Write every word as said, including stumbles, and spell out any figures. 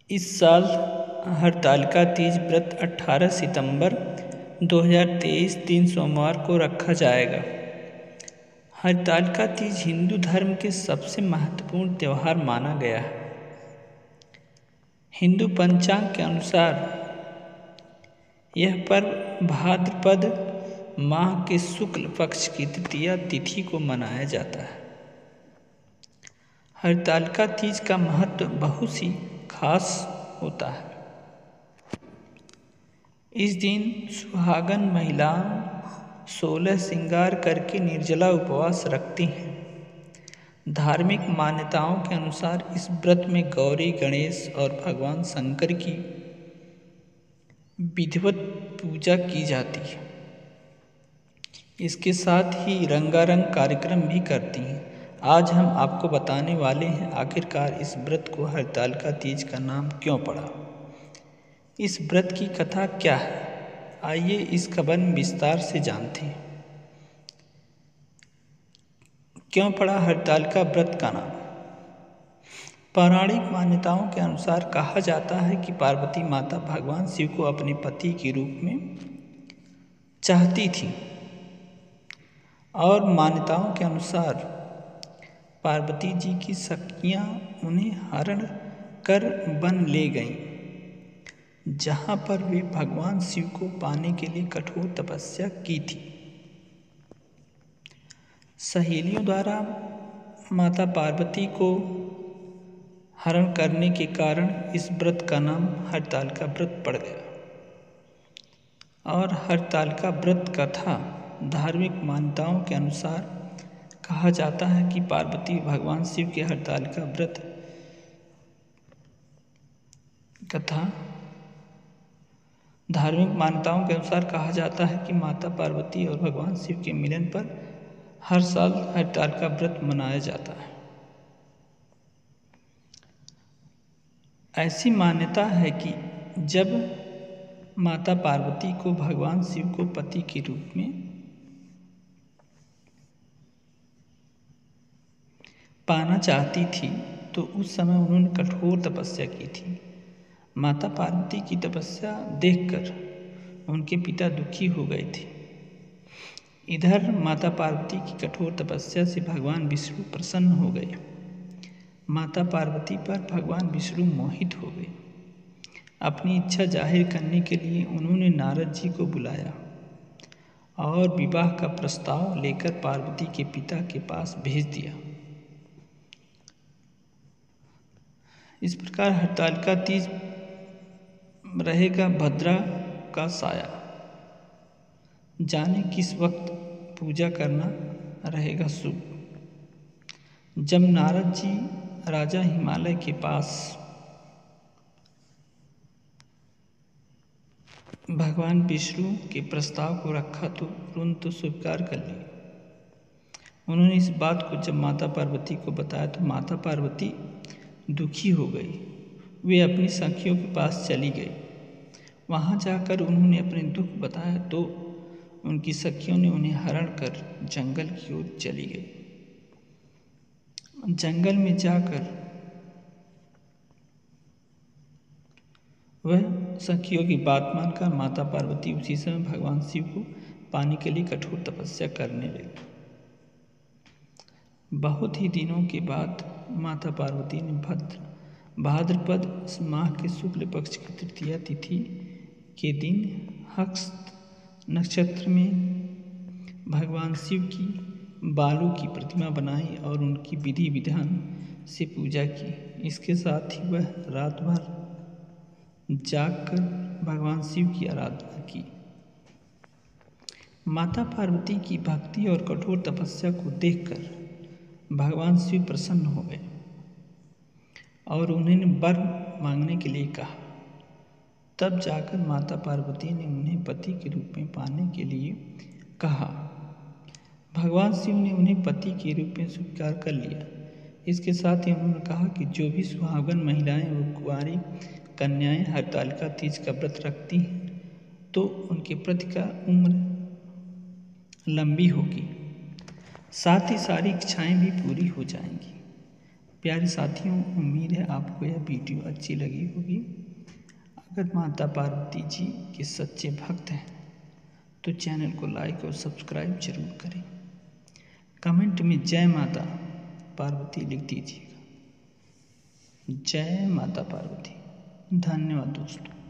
इस साल हरतालिका तीज व्रत अठारह सितंबर दो हज़ार तेईस दिन सोमवार को रखा जाएगा। हरतालिका तीज हिंदू धर्म के सबसे महत्वपूर्ण त्यौहार माना गया है। हिंदू पंचांग के अनुसार यह पर्व भाद्रपद माह के शुक्ल पक्ष की तृतीया तिथि को मनाया जाता है। हरतालिका तीज का महत्व बहुत ही खास होता है। इस दिन सुहागन महिलाएं सोलह श्रृंगार करके निर्जला उपवास रखती हैं। धार्मिक मान्यताओं के अनुसार इस व्रत में गौरी, गणेश और भगवान शंकर की विधिवत पूजा की जाती है। इसके साथ ही रंगारंग कार्यक्रम भी करती हैं। आज हम आपको बताने वाले हैं आखिरकार इस व्रत को हरतालिका तीज का नाम क्यों पड़ा। इस व्रत की कथा क्या है, आइए इस खबर में विस्तार से जानते हैं। क्यों पड़ा हरतालिका व्रत का नाम। पौराणिक मान्यताओं के अनुसार कहा जाता है कि पार्वती माता भगवान शिव को अपने पति के रूप में चाहती थी और मान्यताओं के अनुसार पार्वती जी की सखियां उन्हें हरण कर वन ले गईं, जहां पर वे भगवान शिव को पाने के लिए कठोर तपस्या की थी। सहेलियों द्वारा माता पार्वती को हरण करने के कारण इस व्रत का नाम हरतालिका व्रत पड़ गया। और हरतालिका व्रत कथा धार्मिक मान्यताओं के अनुसार कहा जाता है कि पार्वती भगवान शिव के हरतालिका व्रत कथा धार्मिक मान्यताओं के अनुसार कहा जाता है कि माता पार्वती और भगवान शिव के मिलन पर हर साल हरतालिका व्रत मनाया जाता है। ऐसी मान्यता है कि जब माता पार्वती को भगवान शिव को पति के रूप में पाना चाहती थी तो उस समय उन्होंने कठोर तपस्या की थी। माता पार्वती की तपस्या देखकर उनके पिता दुखी हो गए थे। इधर माता पार्वती की कठोर तपस्या से भगवान विष्णु प्रसन्न हो गए। माता पार्वती पर भगवान विष्णु मोहित हो गए। अपनी इच्छा जाहिर करने के लिए उन्होंने नारद जी को बुलाया और विवाह का प्रस्ताव लेकर पार्वती के पिता के पास भेज दिया। इस प्रकार हरतालिका तीज रहेगा भद्रा का साया। जाने किस वक्त पूजा करना रहेगा शुभ। जब नारद जी राजा हिमालय के पास भगवान विष्णु के प्रस्ताव को रखा तो तुरंत स्वीकार कर लिया। उन्होंने इस बात को जब माता पार्वती को बताया तो माता पार्वती दुखी हो गई। वे अपनी सखियों के पास चली गई। वहाँ जाकर उन्होंने अपने दुख बताया तो उनकी सखियों ने उन्हें हरण कर जंगल की ओर चली गई। जंगल में जाकर वह सखियों की बात मानकर माता पार्वती उसी समय भगवान शिव को पाने के लिए कठोर तपस्या करने लगी। बहुत ही दिनों के बाद माता पार्वती ने भद्र भाद्रपद माह के शुक्ल पक्ष की तृतीया तिथि के दिन हस्त नक्षत्र में भगवान शिव की बालू की प्रतिमा बनाई और उनकी विधि विधान से पूजा की। इसके साथ ही वह रात भर जागकर भगवान शिव की आराधना की। माता पार्वती की भक्ति और कठोर तपस्या को देखकर भगवान शिव प्रसन्न हो गए और उन्होंने वर मांगने के लिए कहा। तब जाकर माता पार्वती ने उन्हें पति के रूप में पाने के लिए कहा। भगवान शिव ने उन्हें पति के रूप में स्वीकार कर लिया। इसके साथ ही उन्होंने कहा कि जो भी सुहागन महिलाएं और कुंवारी कन्याएं हरतालिका तीज का व्रत रखती हैं तो उनके पति का उम्र लंबी होगी, साथ ही सारी इच्छाएं भी पूरी हो जाएंगी। प्यारे साथियों, उम्मीद है आपको यह वीडियो अच्छी लगी होगी। अगर माता पार्वती जी के सच्चे भक्त हैं तो चैनल को लाइक और सब्सक्राइब जरूर करें। कमेंट में जय माता पार्वती लिख दीजिएगा। जय माता पार्वती। धन्यवाद दोस्तों।